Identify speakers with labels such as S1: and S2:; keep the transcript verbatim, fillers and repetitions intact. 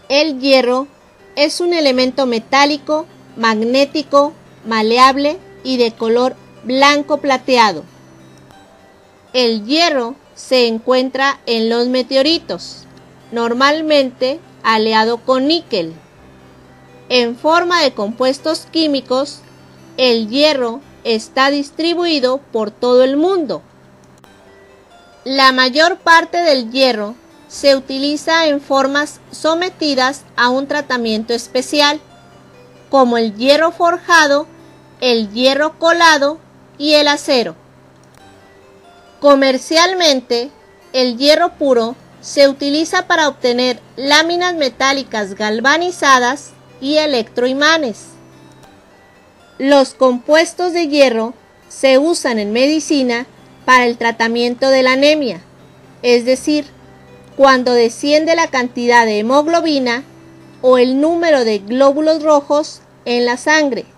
S1: El hierro es un elemento metálico, magnético, maleable y de color blanco plateado. El hierro se encuentra en los meteoritos, normalmente aliado con níquel. En forma de compuestos químicos, el hierro está distribuido por todo el mundo. La mayor parte del hierro se utiliza en formas sometidas a un tratamiento especial, como el hierro forjado, el hierro colado y el acero. Comercialmente, el hierro puro se utiliza para obtener láminas metálicas galvanizadas y electroimanes. Los compuestos de hierro se usan en medicina para el tratamiento de la anemia, es decir, cuando desciende la cantidad de hemoglobina o el número de glóbulos rojos en la sangre.